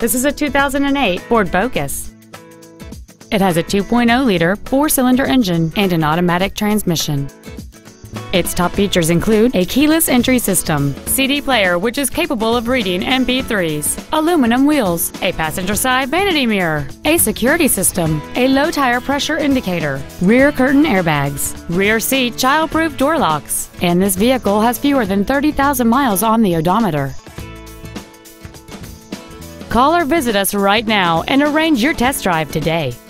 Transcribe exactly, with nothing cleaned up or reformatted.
This is a two thousand eight Ford Focus. It has a two point oh liter four-cylinder engine and an automatic transmission. Its top features include a keyless entry system, C D player which is capable of reading M P threes, aluminum wheels, a passenger side vanity mirror, a security system, a low tire pressure indicator, rear curtain airbags, rear seat child-proof door locks, and this vehicle has fewer than thirty thousand miles on the odometer. Call or visit us right now and arrange your test drive today.